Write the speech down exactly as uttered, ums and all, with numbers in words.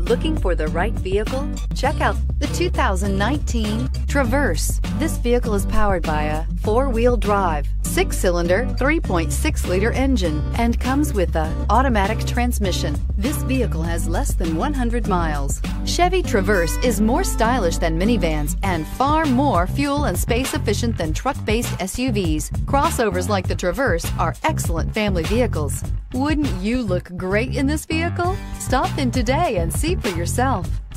Looking for the right vehicle? Check out the two thousand nineteen Traverse. This vehicle is powered by a four-wheel drive, six-cylinder, three point six liter engine and comes with a automatic transmission. This vehicle has less than one hundred miles. Chevy Traverse is more stylish than minivans and far more fuel and space efficient than truck-based S U Vs. Crossovers like the Traverse are excellent family vehicles. Wouldn't you look great in this vehicle? Stop in today and see for yourself.